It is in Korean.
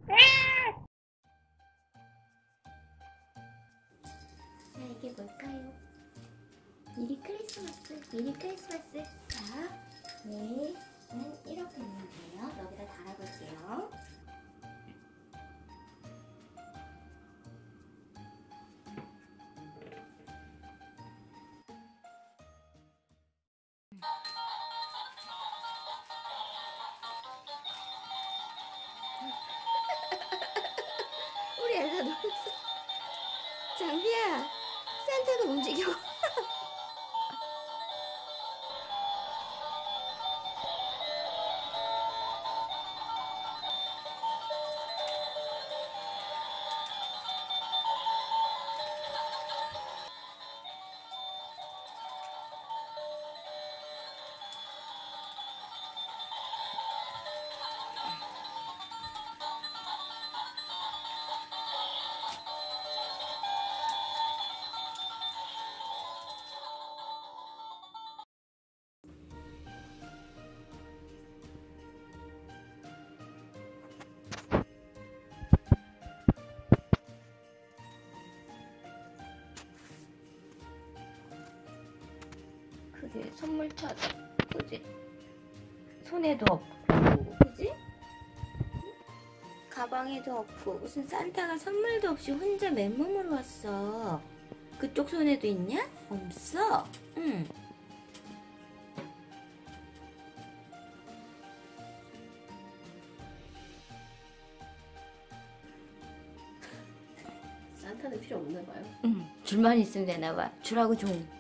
자, 이게 뭘까요? 미리 크리스마스, 미리 크리스마스. 자, 네, 이렇게 넣으면 돼요. 여기다 달아볼게요. 우리 애가 놀았어. 장비야, 산타가 움직여. 그게 선물차다. 그지? 손에도 없고, 그지? 가방에도 없고, 무슨 산타가 선물도 없이 혼자 맨몸으로 왔어. 그쪽 손에도 있냐? 없어. 응. 산타는 필요 없나 봐요. 응. 줄만 있으면 되나 봐. 줄하고 종.